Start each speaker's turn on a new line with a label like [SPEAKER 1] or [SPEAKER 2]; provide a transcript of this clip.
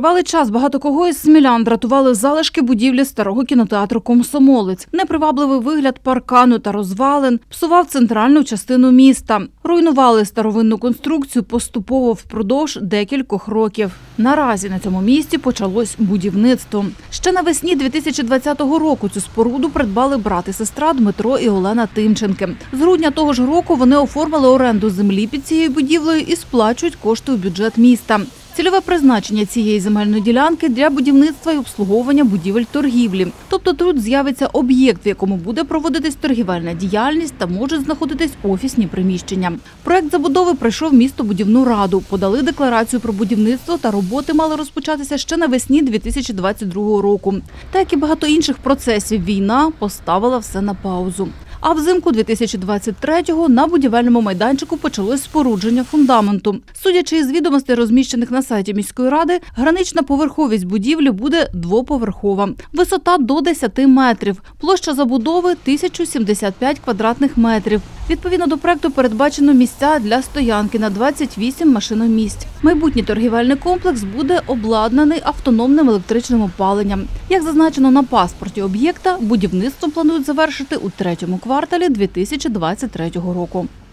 [SPEAKER 1] Тривалий час багато кого із смілян дратували залишки будівлі старого кінотеатру «Комсомолець». Непривабливий вигляд паркану та розвалин псував центральну частину міста. Руйнували старовинну конструкцію поступово впродовж декількох років. Наразі на цьому місці почалось будівництво. Ще навесні 2020 року цю споруду придбали брат і сестра Дмитро і Олена Тимченки. З грудня того ж року вони оформили оренду землі під цією будівлею і сплачують кошти у бюджет міста. Цільове призначення цієї земельної ділянки – для будівництва і обслуговування будівель торгівлі. Тобто тут з'явиться об'єкт, в якому буде проводитись торгівельна діяльність та можуть знаходитись офісні приміщення. Проект забудови пройшов містобудівну раду, подали декларацію про будівництво та роботи мали розпочатися ще навесні 2022 року. Та, як і багато інших процесів, війна поставила все на паузу. А взимку 2023-го на будівельному майданчику почалось спорудження фундаменту. Судячи із відомостей, розміщених на сайті міської ради, гранична поверховість будівлі буде двоповерхова. Висота до 10 метрів. Площа забудови – 1075 квадратних метрів. Відповідно до проекту передбачено місця для стоянки на 28 машиномісць. Майбутній торгівельний комплекс буде обладнаний автономним електричним опаленням. Як зазначено на паспорті об'єкта, будівництво планують завершити у третьому кварталі 2023 року.